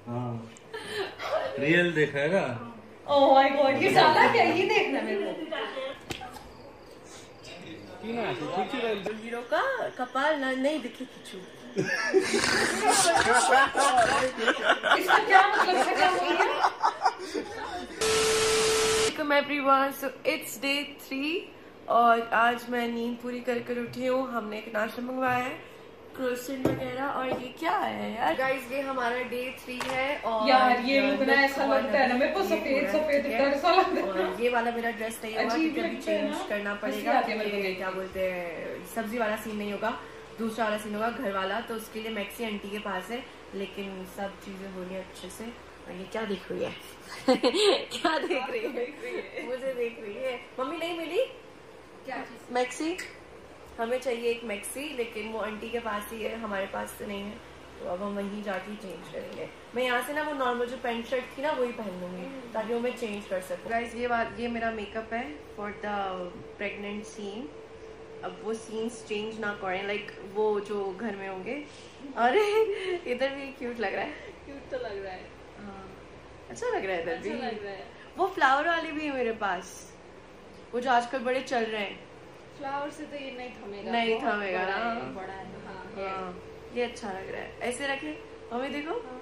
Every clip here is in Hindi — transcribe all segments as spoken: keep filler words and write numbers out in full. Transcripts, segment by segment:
हाँ रियल देखेगा। ओह माय गॉड, ये साला क्या, ये देखना मेरे को। हीरो का कपाल ना नहीं दिखे खिंचू। इसका क्या मतलब है, क्या बोल रही है? Everyone, so it's day three और आज मैं नींद पूरी कर कर उठी हूँ। हमने एक नाश्ता मंगवाया है, क्रोसेंट वगैरह, और ये क्या है यार गाइस, ये हमारा डे थ्री है। और यार ये लुक ना ऐसा लगता है ना मेरे को, सफेद सफेद ऐसा लगता है। और ये वाला मेरा ड्रेस नहीं होगा क्योंकि अभी चेंज करना पड़ेगा। ये क्या बोलते हैं, सब्जी वाला सीन नहीं होगा, दूसरा वाला सीन होगा घर वाला, तो उसके लिए मैक्सी आंटी के पास है। लेकिन सब चीजें हो रही है अच्छे से। और ये क्या देख रही है? क्या देख रही है? मुझे देख रही है। मम्मी नहीं मिली क्या चीज? मैक्सी। हमें चाहिए एक मैक्सी, लेकिन वो आंटी के पास ही है, हमारे पास तो नहीं है। तो अब हम वहीं जाके चेंज करेंगे। मैं यहाँ से ना वो नॉर्मल जो पैंट शर्ट थी ना वही पहन लूंगी ताकि वो मैं चेंज कर सकूँ। गाइस ये बात, ये मेरा मेकअप है फॉर द प्रेग्नेंट सीन। अब वो सीन्स चेंज ना करें, लाइक वो जो घर में होंगे। अरे इधर भी क्यूट लग रहा है। क्यूट तो लग रहा है। हाँ अच्छा लग रहा है इधर अच्छा भी। लग रहा है। वो फ्लावर वाले भी है मेरे पास, वो जो आजकल बड़े चल रहे हैं। फ्लावर से तो ये नहीं थमेगा, नहीं थमेगा ना। बड़ा है। हाँ, हाँ ये अच्छा लग रहा है। ऐसे रखे हमें देखो। हाँ।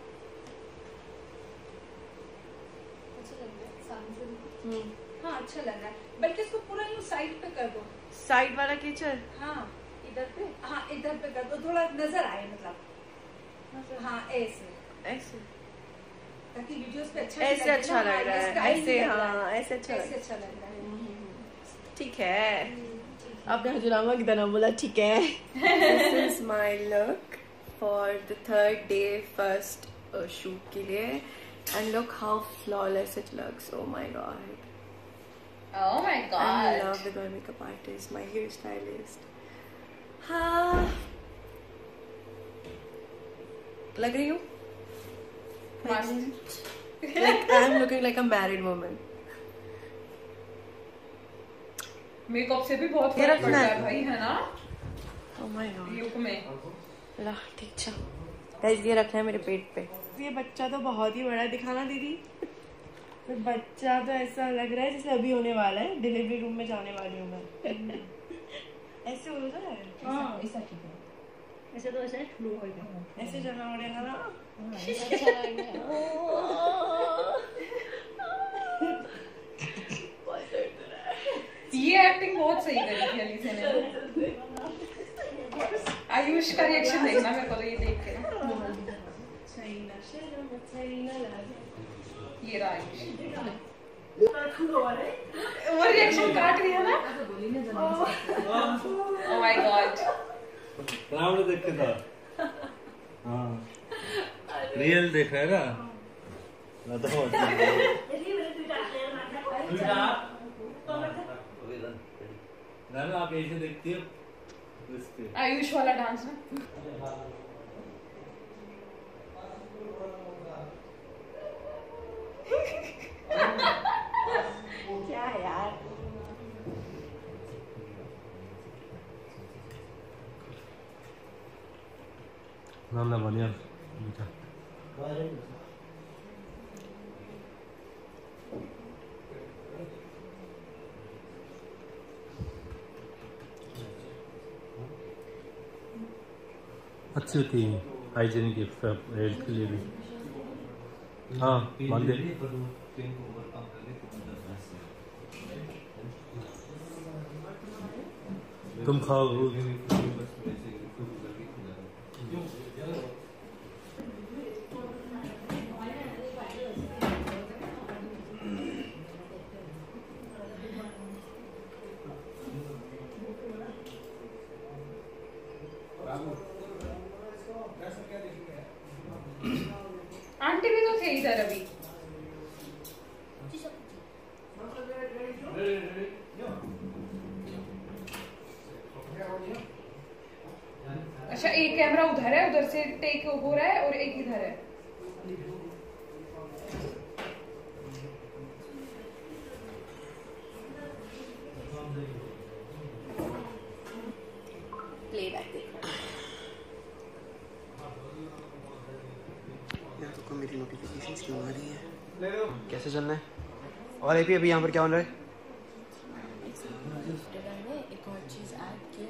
अच्छा लग रहा है सामने से देखो। हम्म हाँ अच्छा लग रहा है, बल्कि इसको पूरा यूँ साइड पे कर दो। साइड वाला कीचड़। हाँ इधर पे, हाँ इधर पे कर दो, थोड़ा नजर आए मतलब। हाँ ऐसे ऐसे ताकि वीडियोस पे अच्छा ऐसे अच्छा लग रहा है। ऐसे हाँ ऐसे अच्छा ऐसे अच्छा लग रहा है। ठीक है। आपने हजरामा की तरह बोला ठीक है। This is my look for the third day first shoot के लिए। And look how flawless it looks. Oh my god, Oh my god. I love the girl makeup artist, my hairstylist. हाँ लग रही हूँ like I'm looking like a married woman. Makeup से भी बहुत ये फर्क रखना पड़ता है है भाई, है ना? Oh my god. लुक में ला ठीक छ गाइस, ये रखना है मेरे पेट पे। ये बच्चा तो बहुत ही बड़ा दिखाना दीदी। तो बच्चा तो ऐसा लग रहा है जैसे अभी होने वाला है, डिलीवरी रूम में जाने वाली हूँ मैं। ऐसे हो रहा है। हाँ ऐसा ठीक है, ऐसे तो ऐसे फ्लो हो गया, ऐसे जाना पड़ेगा ना। अच्छा लग रहा ये एक्टिंग बहुत सही करी थी अलीसा ने। आयुष का रिएक्शन देखना मेरे को तो ये देख के ना। ये रहा आयुष, वो रिएक्शन काट रही है ना। ओह माय गॉड, रावण देख के था। हाँ रियल देखेगा। ना आप ऐसे देखती हो आयुष वाला डांस ना। क्या यार, नाम ना बढ़िया मीठा। अच्छी होती है हाइजीनिक हेल्थ के लिए भी। हाँ मान दे। तुम खाओ। आंटी भी तो थे इधर अभी। अच्छा एक कैमरा उधर है, उधर से टेक हो रहा है और एक इधर है। प्लेबैक देखो। देखो मेरी नोटिफिकेशंस क्यों आ रही हैं, कैसे चलना है। और अभी अभी यहाँ पर क्या हो रहा है? एक और चीज ऐड की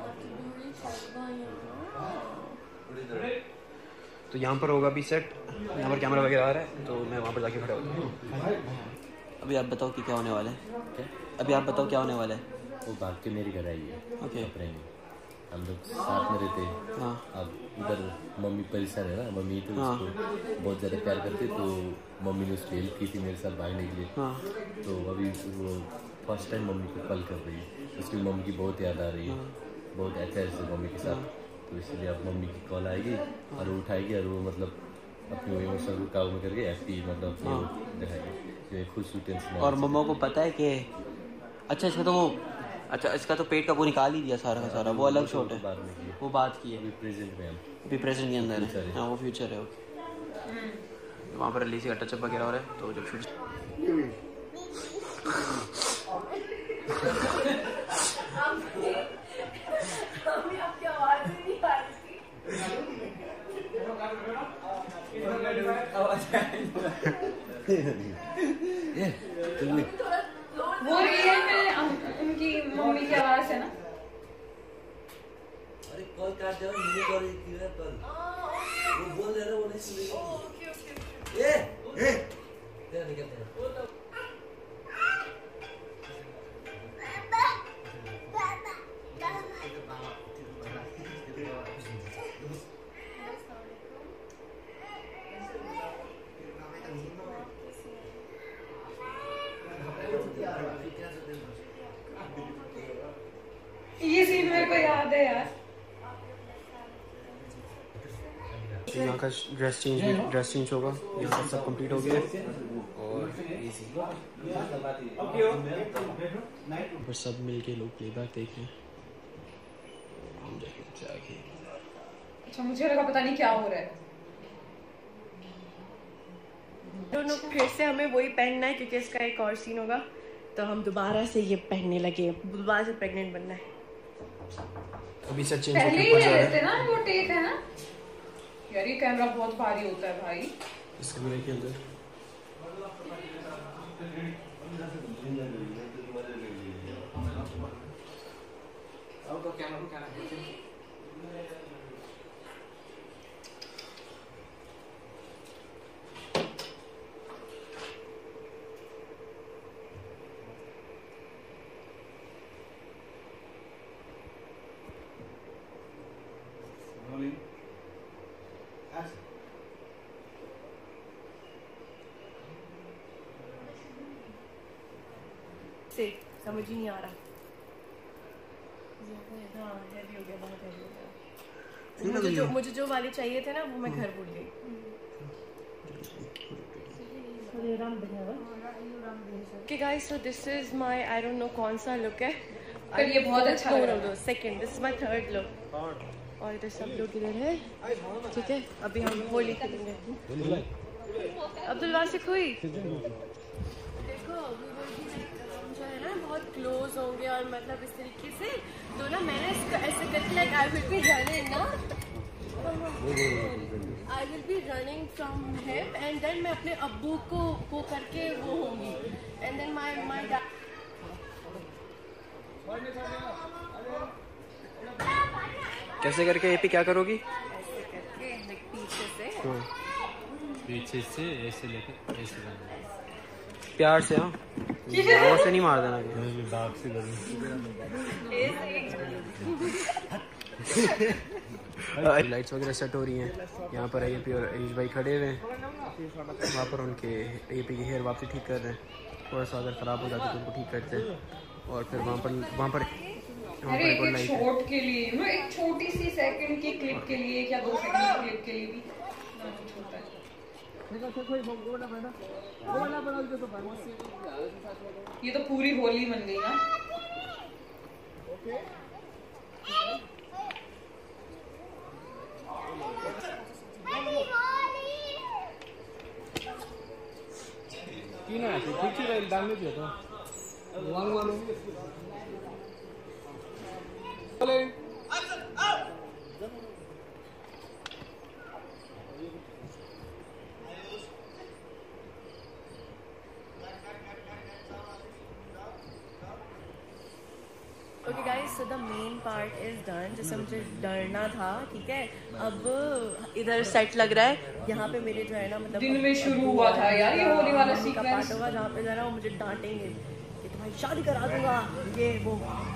तो यहाँ पर होगा अभी सेट, यहाँ पर कैमरा वगैरह आ रहा है, तो मैं वहाँ पर जाके खड़ा होता हूँ। अभी आप बताओ कि क्या होने वाला है। अभी आप बताओ क्या होने वाला है। वो भाग के मेरी घर आई है। Okay okay. हम लोग साथ में रहते हैं। हाँ। अब इधर मम्मी परेशान है ना, मम्मी तो हाँ। उसको बहुत ज़्यादा प्यार करती, तो मम्मी ने उसकी हेल्प की थी मेरे साथ भागने के लिए। हाँ। तो अभी वो फर्स्ट टाइम मम्मी को कॉल कर रही है, उसकी मम्मी की बहुत याद आ रही है। हाँ। बहुत अच्छा है मम्मी के साथ, तो इसलिए अब मम्मी की कॉल आएगी और वो उठाएगी और वो मतलब अपनी इमोशन को काबू में करके हैप्पी मतलब दिखाएगी, खुश हुई, टेंशन। और मम्मा को पता है कि अच्छा इसका तो वो अच्छा इसका तो पेट का वो निकाल ही दिया सारा का सारा, वो अलग शॉट है, बाद में की वो बात की है। अभी प्रेजेंट में हम अभी प्रेजेंट के अंदर फ्यूचर है। है। हाँ वो फ्यूचर है। ओके वहाँ पर अली से टचअप वगैरह हो रहा है, तो जब शूट आपकी आवाज ही नहीं आ रही थी। वो रियल में उनकी मम्मी की आवाज है ना। अरे कॉल काट दे, मुझे कॉल की है कल, वो बोल रहा है वो नहीं सुनेगी। ओके ओके ए ए तेरा निकल तेरा ये सीन मेरे को याद है यार। यहाँ का ड्रेस चेंज भी ड्रेस चेंज होगा, यहाँ का सब कंप्लीट हो गया और इजी पर सब मिलके लोग प्लेबैक देख रहे हैं। हम जाके अच्छा मुझे लगा पता नहीं क्या हो रहा है। दोनों फिर से हमें वही पहनना है क्योंकि इसका एक और सीन होगा, तो हम दोबारा से ये पहनने लगे, दोबारा से प्रेग्नेंट बनना है। अभी सच चेंज पहले ही ऊपर ले जा रहा लेते है ना वो टेक है ना यार, ये कैमरा बहुत भारी होता है भाई इस कैमरे के अंदर। से समझ ही नहीं आ रहा। हाँ हैवी हो गया, बहुत हैवी हो गया। मुझे जो मुझे जो वाले चाहिए थे ना वो मैं घर भूल गई। Okay guys, so this is my I don't know कौन सा लुक है, पर ये बहुत अच्छा लग रहा है। Second, this is my third look. और इधर सब लोग इधर है, ठीक है। अभी हम होली खेलेंगे। अब्दुल वासिक हुई देखो जो है ना बहुत क्लोज होंगे और मतलब इस तरीके से, तो ना मैंने ऐसे करके like I will be running ना I will be running from him and then मैं अपने अब्बू को वो करके वो होंगी एंड देन माय माय कैसे करके एपी क्या करोगी? पीछे से पीछे से ऐसे लेकर ऐसे करना, प्यार से। हाँ जोर से नहीं मार देना, दाग से करूँ। लाइट्स वगैरह सेट हो रही हैं। यहाँ पर एपी और अरीश भाई खड़े हुए हैं, वहाँ पर उनके एपी की हेयर वापसी ठीक कर रहे हैं। थोड़ा सा अगर ख़राब हो जाती तो उनको ठीक करते हैं। और फिर वहाँ पर वहाँ पर अरे एक एक शॉट के लिए ना, एक छोटी सी सेकंड की क्लिप के लिए या दो सेकंड की क्लिप के लिए भी ना कुछ होता है। ये तो पूरी होली बन गई ना। की ना ठीक है डालने दिया तो वन वन चले so the main part is done, जैसे मुझे डरना था, ठीक है। अब इधर सेट लग रहा है, यहाँ पे मेरे जो है ना मतलब दिन में शुरू हुआ था यार ये होली वाला का सीक्वेंस पार्ट होगा जहाँ पे जो है ना वो मुझे डांटेंगे कि तुम्हारी शादी करा दूंगा ये वो।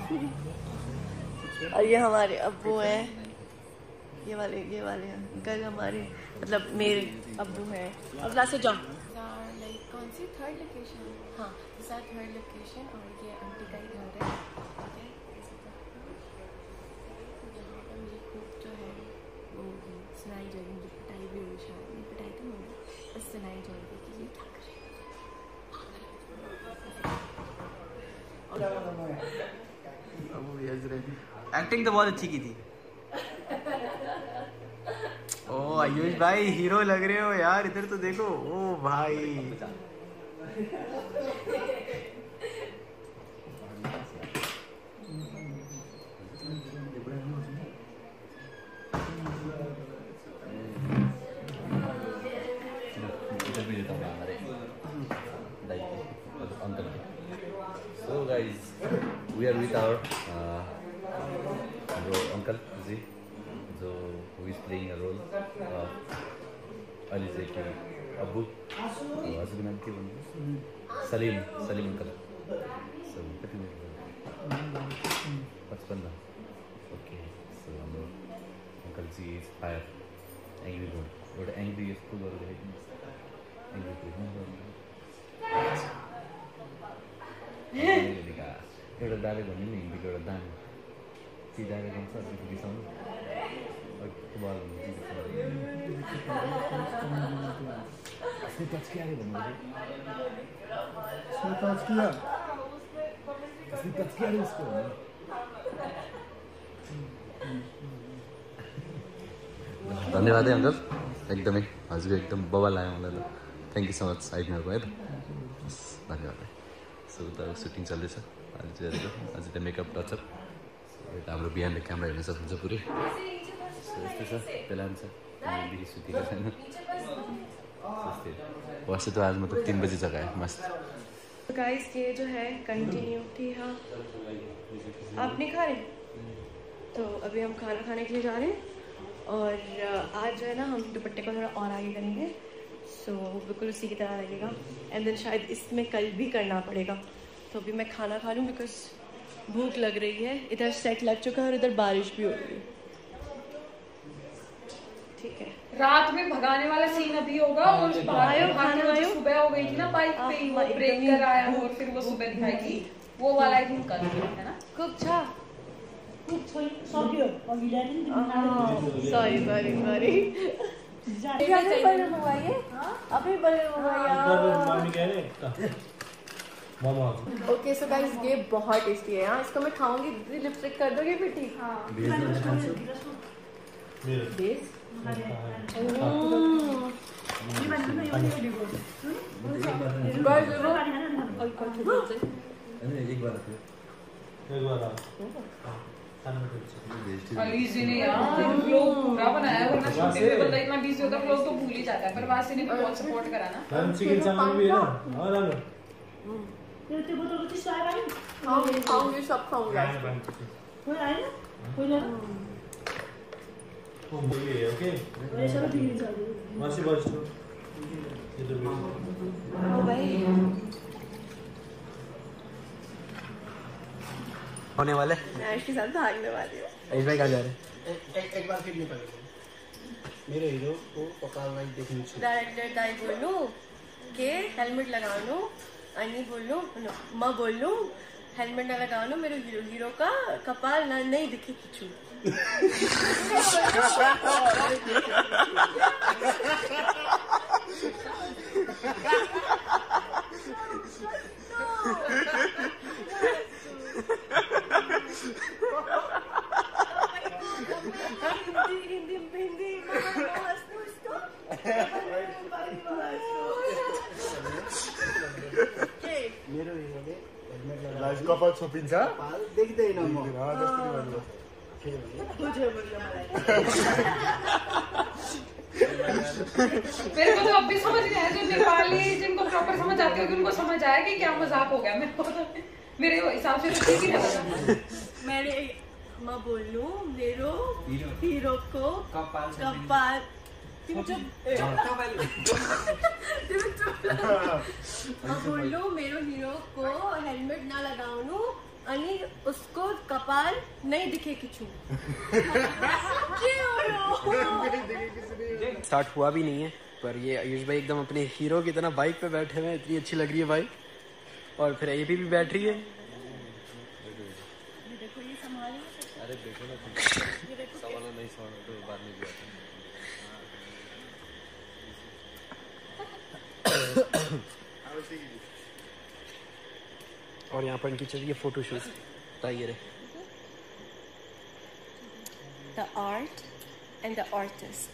और ये हमारे अब्बू हैं, ये वाले ये वाले अंकल हमारे मतलब मेरे अब्बू हैं। अब लास्ट से जाओ लाइक कौन सी थर्ड लोकेशन, हाँ सर थर्ड लोकेशन, और ये आंटी का ही घर है, ठीक है। यहाँ पर मुझे खूब जो है वो सुनाई जाएगी, मुझे पिटाई भी हुई, शायद नहीं पिटाई तो नहीं, बस सुनाई जाएगी कि ये क्या करें। एक्टिंग तो बहुत अच्छी की थी। ओ आयुष भाई हीरो लग रहे हो यार, इधर तो देखो। ओ भाई So guys, we are with our uh, bro, uncle जी, जो who is playing a role of Alizeh के अब्बू। आज के नाम क्या बोलूँ? सलीम, सलीम अंकल। So कितने पचपन ना? Okay, so हम लोग uncle ji is fire, angry bird, but angry is full और angry bird। एउटा डाले भन्यो नि हिन्दीको एउटा दाम ती डाले गर्छ अर्को बिसाउनु बल अस्ति टच किया भन्नु टच किया अस्ति टच किया उसको धन्यवाद है अंकल, एकदमै हजुर एकदम बवाल आयो मलाई त। थ्याङ्क यू सो मच आइदिनु भयो है त, धन्यवाद। सो उता सुटिङ चल्दैछ आज चाहिँ आज त मेकअप टचअप यता हाम्रो बिहान क्यामेरा हेर्न सक्नुहुन्छ पुरै। यस्तै छ त्यसलाई हुन्छ बिही सुतेको छैन त्यस्तै। वैसे तो आज मतलब तीन बजे जगह है मस्त। तो गाइस ये जो है कंटिन्यू थी। हाँ आप नहीं खा रहे, तो अभी हम खाना खाने के लिए जा रहे हैं और आज जो है ना हम दुपट्टे को थोड़ा और आगे करेंगे, सो so, बिल्कुल उसी की तरह लगेगा। एंड देन शायद इसमें कल भी करना पड़ेगा। तो अभी मैं खाना खा लूँ बिकॉज भूख लग रही है। इधर सेट लग चुका है और इधर बारिश भी हो रही है, ठीक है। रात में भगाने वाला सीन अभी होगा और सुबह हो गई थी ना बाइक पे, वो ब्रेक कर आया और फिर वो सुबह दिखाएगी, वो वाला आई थिंक कल है ना। खूब अच्छा सॉरी सॉरी सॉरी अभी ओके। सो गाइस ये बहुत टेस्टी है। हाँ इसको मैं खाऊंगी, दीदी लिपस्टिक कर दोगे फिर ठीक? अलीजी ने यार व्लॉग पूरा बनाया, वरना शूटिंग में बंदा इतना बिजी होता है व्लॉग तो भूल ही जाता है। पर वासी ने भी बहुत सपोर्ट करा ना। हम चिकन चावल भी है ना। और आ लो ते बोतल किस आए भाई? खाऊंगी खाऊंगी सब खाऊंगी। कोई आए ना? कोई ना वो बोलिए ओके। ये सब ठीक चल रही है। मासी बात तो ये तो ओ भाई होने वाले मैच के साथ भागने वाली हूँ। आयुष भाई कहाँ जा रहे हैं? एक एक बार फिर नहीं पड़ेगा मेरे हीरो को पका वाई देखनी चाहिए। डायरेक्टर दाई बोलूं के हेलमेट लगा लो, अन्नी बोलूं माँ बोलूं हेलमेट ना लगा लो, मेरे हीरो हीरो का कपाल ना नहीं दिखे किचू। हिंदी हिंदी मेरो हीरो ले हेलमेट लगा लाइफ कपाल छोपिन्छ देख्दैन म। अँ त्यस्तै गर्नु मेरे को तो अब भी समझ नहीं आया, जो नेपाली जिनको प्रॉपर समझ आती होगी उनको समझ आया कि क्या मजाक हो गया। मेरे को तो मेरे हिसाब से तो ठीक ही लगा। मैंने मैं बोल लूं मेरो हीरो को कपाल मैं बोल लूं मेरो हीरो को हेलमेट ना लगाऊं अनि उसको कपाल नहीं दिखे किचू। स्टार्ट हुआ भी नहीं है पर ये आयुष भाई एकदम अपने हीरो की तरह बाइक पे बैठे हुए हैं, इतनी अच्छी लग रही है बाइक। और फिर ए पी भी बैठ रही है। देखो ये संभाल अरे देखो ना सवाल नहीं सवाल तो बाद में भी आता है। और यहाँ पर इनकी चलिए फोटो शूट बताइए। The art and the artist.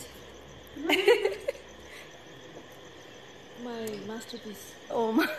My masterpiece. Oh my.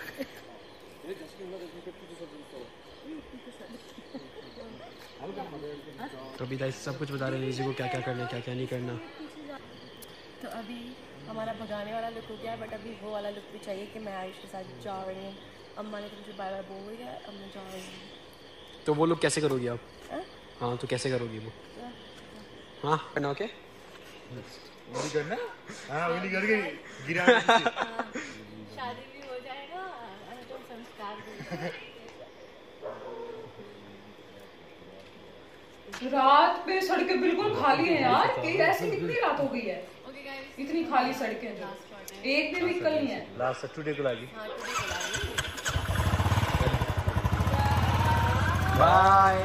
तो अभी गाइस सब कुछ बता रहे हैं को क्या क्या करना है क्या क्या नहीं करना। तो अभी हमारा भगाने वाला लुक हो गया बट अभी वो वाला लुक भी चाहिए कि मैं आयुष के साथ जा रही हूँ। अम्मा ने तो मुझे बाय बाय बोल दिया, अब मैं जा रही हूँ। तो वो लोग कैसे करोगी आप? हाँ? हाँ तो कैसे करोगी वो? हाँ करना ओके वही करना। हाँ वही करके गिरा शादी भी हो जाएगा तो संस्कार भी। रात पे सड़कें बिल्कुल खाली हैं यार, कि ऐसी कितनी रात हो गई है इतनी खाली सड़कें जो एक भी व्हीकल नहीं है। लास्ट टुडे को लागी बाय।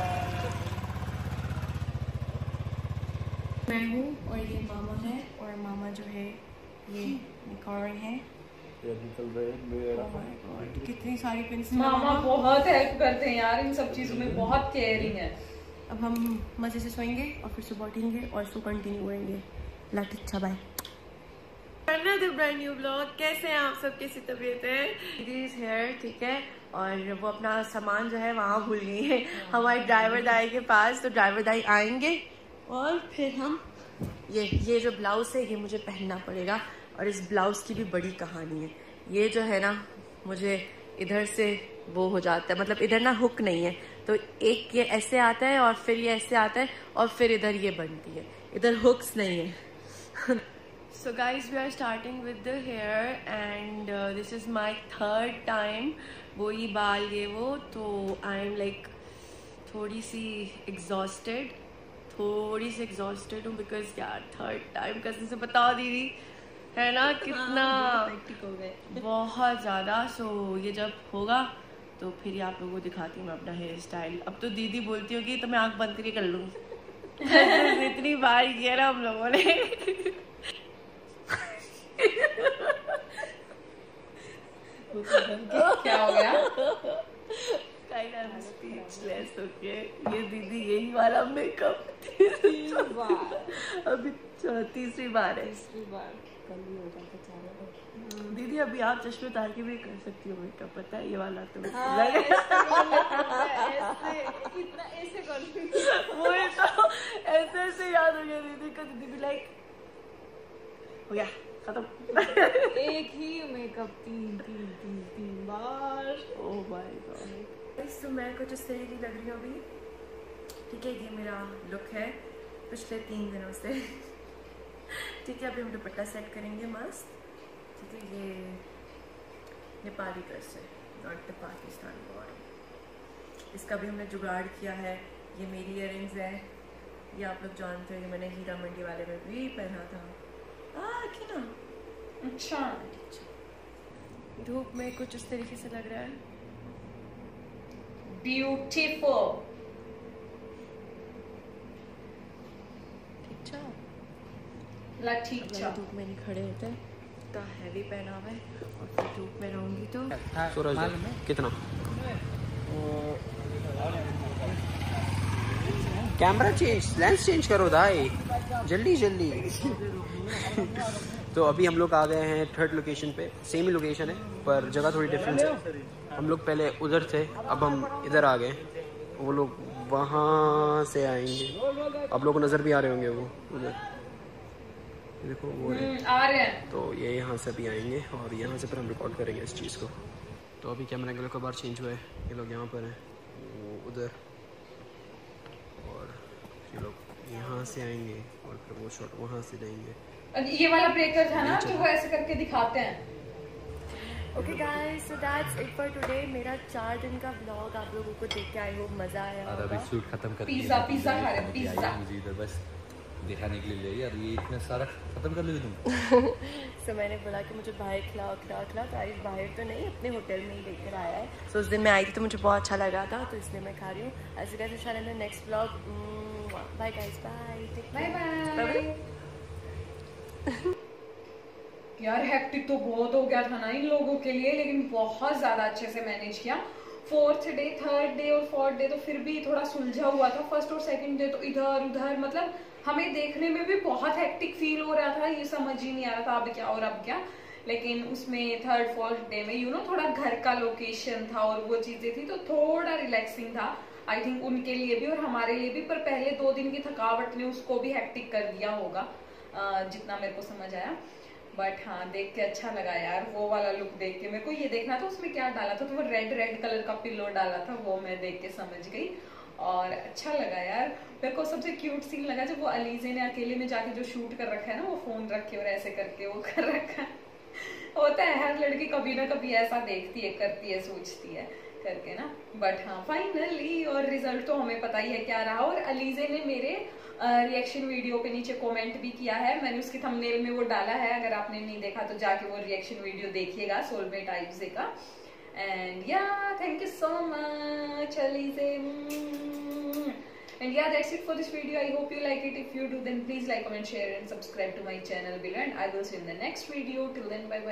मैं हूँ और ये मामा है और मामा जो है ये निकाल है। Oh my God, कितनी सारी पेंसिल। मामा बहुत हेल्प करते हैं यार इन सब चीजों में, बहुत केयरिंग है। अब हम मजे से सोएंगे और फिर सुबह उठेंगे और सो कंटिन्यू करेंगे। लट अच्छा bye. Another brand new blog. कैसे हैं आप सब, कैसी तबीयत है? दीदी हेयर ठीक है और वो अपना सामान जो है वहाँ भूल गई है हमारे ड्राइवर दाई के पास। तो ड्राइवर दाई आएंगे और फिर हम ये ये जो ब्लाउज है ये मुझे पहनना पड़ेगा। और इस ब्लाउज की भी बड़ी कहानी है। ये जो है ना मुझे इधर से वो हो जाता है, मतलब इधर ना हुक नहीं है तो एक ये ऐसे आता है और फिर ये ऐसे आता है और फिर इधर ये बनती है, इधर हुक्स नहीं है। So guys, we are starting with the hair and uh, this is my third time वो ही बाल ये वो। तो I am like थोड़ी सी exhausted, थोड़ी सी exhausted हूँ because यार third time कसम से बताओ दीदी है ना कितना हो गए बहुत ज़्यादा। सो so, ये जब होगा तो फिर ही आप लोगों को दिखाती हूँ मैं अपना हेयर स्टाइल। अब तो दीदी बोलती होगी तो मैं आँख बंद करके कर लूँगी। इतनी बार किया ना हम लोगों ने। क्या हो गया? स्पीचलेस हो गए। ये दीदी यही वाला मेकअप अभी तीसरी बार है। दीदी अभी आप चश्मे उतार के भी कर सकती हो मेकअप, पता है ये वाला तो हाँ, ऐसे, इतना ऐसे कर वो तो ऐसे ऐसे याद हो गया दीदी का। दीदी भी लाइक हो गया खत्म। एक ही मेकअप तीन तीन तीन तीन बार। ओह माय गॉड। तो मैं कुछ इस तरह की लग रही हूँ अभी, ठीक है। ये मेरा लुक है पिछले तीन दिनों से, ठीक है। अभी हम दुपट्टा सेट करेंगे मस्त, ठीक है। ये नेपाली ड्रेस है, नॉट द पाकिस्तानी बॉर्डर। इसका भी हमने जुगाड़ किया है। ये मेरी इयररिंग्स है, ये आप लोग जानते हो, ये मैंने हीरा मंडी वाले में भी पहना था। आ, ना अच्छा धूप में कुछ इस तरीके से लग रहा है। ब्यूटीफुल। ठीक था ला ठीक था। धूप में नहीं खड़े होते, इतना हैवी पहना हुआ है और फिर धूप में रहूंगी तो सूरज कितना कैमरा चेंज लेंस चेंज करो दाई जल्दी जल्दी। तो अभी हम लोग आ गए हैं थर्ड लोकेशन पे। सेम ही लोकेशन है पर जगह थोड़ी डिफरेंस है। हम लोग पहले उधर थे, अब हम इधर आ गए। वो लोग वहाँ से आएंगे, अब लोग को नज़र भी आ रहे होंगे वो उधर देखो वो है। आ रहे हैं। तो ये यहाँ से भी आएंगे और यहाँ से फिर हम रिकॉर्ड करेंगे इस चीज़ को। तो अभी कैमरा एंगल का बार चेंज हुआ है, ये लोग यहाँ पर हैं, वो उधर ये लोग यहाँ से आएंगे और फिर वो शॉट वहाँ से जाएंगे। और ये वाला ब्रेकर था ना जो वो ऐसे करके दिखाते हैं। Okay guys, so that's it for today. मेरा चार दिन का व्लॉग आप लोगों को देख के आई होप मजा आया और अभी होगा। शूट खत्म कर पिज्जा पिज्जा खा रहे पिज्जा। मुझे इधर बस दिखाने के लिए ले यार, ये इतना सारा खत्म कर लोगे तुम? सो so, मैंने बोला कि मुझे बाहर खिलाओ खिलाओ खिलाओ, तो आज बाहर तो नहीं अपने होटल में ही लेकर आया है। सो so, उस दिन मैं आई थी तो मुझे बहुत अच्छा लगा था, तो इसलिए मैं खा रही हूँ। ऐसे कैसे इंशाल्लाह next vlog. Bye guys, bye bye bye. यार हेक्टिक तो बहुत हो गया था ना इन लोगों के लिए, लेकिन बहुत ज्यादा अच्छे से मैनेज किया। फोर्थ डे, थर्ड डे और फोर्थ डे तो फिर भी थोड़ा सुलझा हुआ था। फर्स्ट और सेकंड डे तो इधर उधर, मतलब हमें देखने में भी बहुत हेक्टिक फील हो रहा था, ये समझ ही नहीं आ रहा था अब क्या और अब क्या। लेकिन उसमें थर्ड फोर्थ डे में यू नो थोड़ा घर का लोकेशन था और वो चीजें थी तो थोड़ा रिलैक्सिंग था आई थिंक उनके लिए भी और हमारे लिए भी। पर पहले दो दिन की थकावट ने उसको भी हेक्टिक कर दिया होगा जितना मेरे को समझ आया। बट हाँ, देख के अच्छा लगा यार, वो वाला लुक देख के। मेरे को ये देखना था उसमें क्या डाला था, तो वो रेड रेड कलर का पिलो डाला था, वो मैं देख के समझ गई और अच्छा लगा यार। मेरे को सबसे क्यूट सीन लगा जब वो अलीजे ने अकेले में जाके जो शूट कर रखा है ना, वो फोन रख के और ऐसे करके वो कर रखा है। होता है हर लड़की कभी ना कभी ऐसा देखती है, करती है, सोचती है करके ना। बट हाँ फाइनली, और रिजल्ट तो हमें पता ही है क्या रहा। और अलीजे ने मेरे रिएक्शन uh, वीडियो के नीचे कमेंट भी किया है, मैंने उसकी थंबनेल में वो डाला है, अगर आपने नहीं देखा तो जाके वो रिएक्शन वीडियो देखिएगा सोलमेट आइब्से का। And yeah thank you so much Alizeh. And yeah that's it for this video. I hope you like it. If you do then please like, comment, share and subscribe to my channel below, and I will see you in the next video. Till then, bye bye.